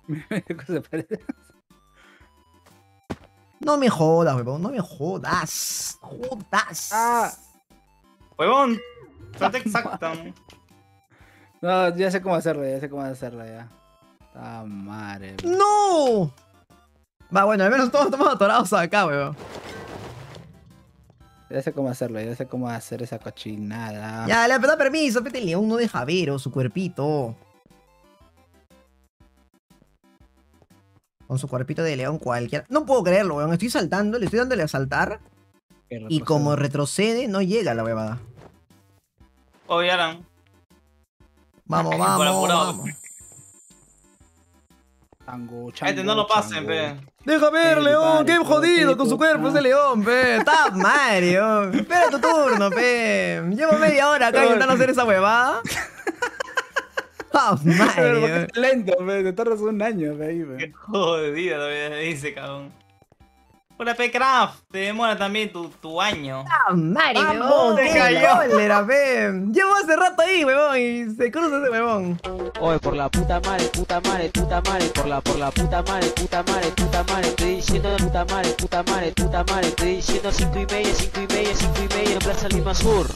Se parece. No me jodas, huevón, no me jodas. Jodas. Ah, Huevón, trate exacta. no, ya sé cómo hacerlo, ya sé cómo hacerlo ya. Ah, madre. ¡No! Va, bueno, al menos todos estamos atorados acá, weón. Ya sé cómo hacerlo, ya sé cómo hacer esa cochinada. Ya, le da permiso, pete el león, no deja ver, su cuerpito. Con su cuerpito de león cualquiera. No puedo creerlo, weón. Estoy saltando, le estoy dándole a saltar. Que Y retroceda. como retrocede, no llega la huevada. Oye, Alan. Vamos, Por vamos, apurado. vamos. Chango, Este no lo pasen, chango. pe. Deja ver, El león, qué barco, jodido con su tipo, cuerpo ese león, pe. Está Mario. Espera tu turno, pe. Llevo media hora acá intentando hacer esa huevada. Está Pero Mario. porque es lento, pe. Te tardas un año pe, ahí, pe. Qué jodida todavía dice, cabrón. Hola, P-Craft. Te demora también tu año. Está Mario, ¡Vamos! huevón. ¡Se Qué cayó! cólera, pe. Llevo hace rato ahí, huevón, y se cruza ese huevón. Oye, por la puta madre, puta madre, puta madre, por la puta madre, puta madre, puta madre, estoy diciendo puta madre, puta madre, puta madre, estoy diciendo 5:30, 5:30, 5:30 en Plaza Lima Sur.